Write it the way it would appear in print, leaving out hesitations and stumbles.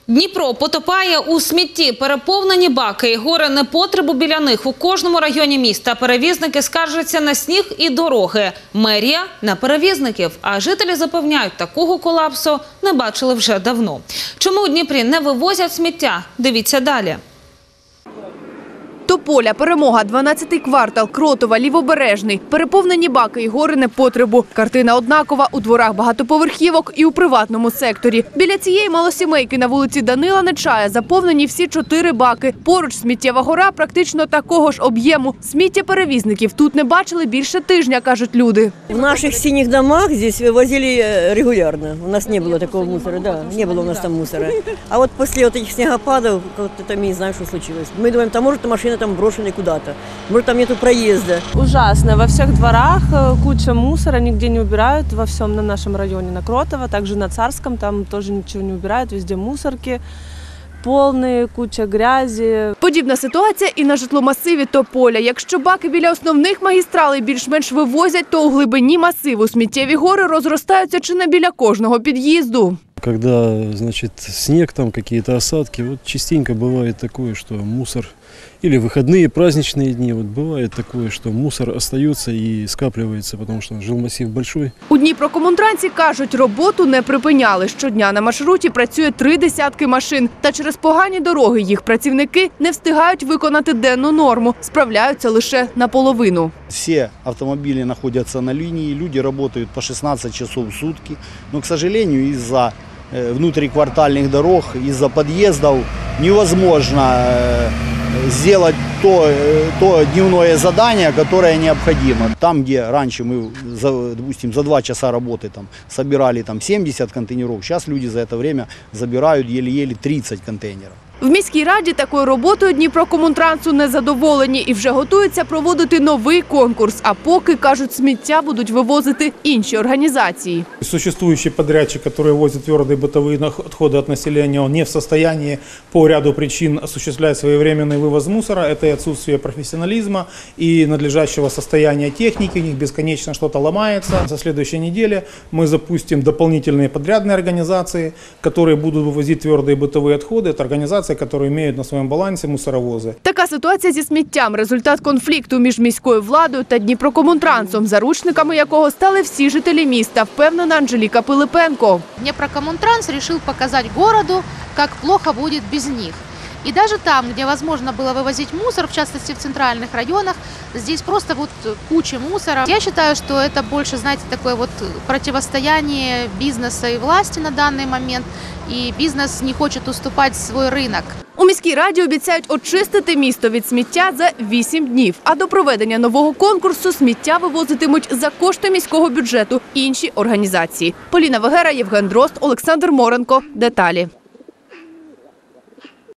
Дніпро потопає у смітті. Переповнені баки і гори непотребу біля них у кожному районі міста. Перевізники скаржаться на сніг і дороги. Мерія – на перевізників. А жителі запевняють, такого колапсу не бачили вже давно. Чому у Дніпрі не вивозять сміття? Дивіться далі. Тополя, Перемога, 12-й квартал, Кротова, Лівобережний. Переповнені баки і гори непотребу. Картина однакова у дворах багатоповерхівок і у приватному секторі. Біля цієї малосімейки на вулиці Данила Нечая заповнені всі 4 баки. Поруч сміттєва гора практично такого ж об'єму. Сміття перевізників тут не бачили більше тижня, кажуть люди. В наших синих домах здесь вывозили регулярно. У нас не было такого мусора, да, не было у нас там мусора. А вот после вот этих снегопадов, как-то там, не знаю, что случилось. Мы думаем, там может машина там брошены куда-то, может там нету проезда. Ужасно. Во всех дворах куча мусора, нигде не убирают, во всем на нашем районе, на Кротово, также на Царском, там тоже ничего не убирают, везде мусорки. Повні, куча грязі. Подібна ситуація і на житломасиві Тополя. Якщо баки біля основних магістралей більш-менш вивозять, то у глибині масиву сміттєві гори розростаються чи не біля кожного під'їзду. Когда, значит, снег, там какие-то осадки, вот частенько бывает такое, что мусор, или выходные, праздничные дни, вот бывает такое, что мусор остается и скапливается, потому что жилмассив большой. У Дніпрокомунтрансі кажуть, роботу не припиняли. Щодня на маршруті працює 3 десятки машин. Та через погані дороги їх працівники не встигають виконати денну норму. Справляються лише наполовину. Все автомобили находятся на линии, люди работают по 16 часов в сутки. Но, к сожалению, из-за внутриквартальных дорог, из-за подъездов невозможно сделать то дневное задание, которое необходимо. Там, где раньше мы, допустим, за 2 часа работы там, собирали там, 70 контейнеров, сейчас люди за это время забирают еле-еле 30 контейнеров. В міській раді такою роботою Дніпрокомунтрансу не задоволені і вже готуються проводити новий конкурс. А поки, кажуть, сміття будуть вивозити інші організації. Существующий подрядчик, который возит твердые бытовые отходы от населения, он не в состоянии по ряду причин осуществлять своевременный вывоз мусора. Это и отсутствие профессионализма, и надлежащего состояния техники. У них бесконечно что-то ломается. Со следующей недели мы запустим дополнительные подрядные организации, которые будут вывозить твердые бытовые отходы. Это организации, які мають на своєму балансі мусоровози. Така ситуація зі сміттям – результат конфлікту між міською владою та Дніпрокомунтрансом, заручниками якого стали всі жителі міста, впевнена Анжеліка Пилипенко. Дніпрокомунтранс вирішив показати городу, як плохо буде без них. И даже там, где возможно было вывозить мусор, в частности в центральных районах, здесь просто вот куча мусора. Я считаю, что это больше, знаете, такое вот противостояние бизнеса и власти на данный момент. И бизнес не хочет уступать свой рынок. У міській раді обіцяють очистити місто від сміття за 8 днів. А до проведення нового конкурсу сміття вивозитимуть за кошти міського бюджету інші організації. Поліна Вегера, Євген Дрозд, Олександр Моренко. Деталі.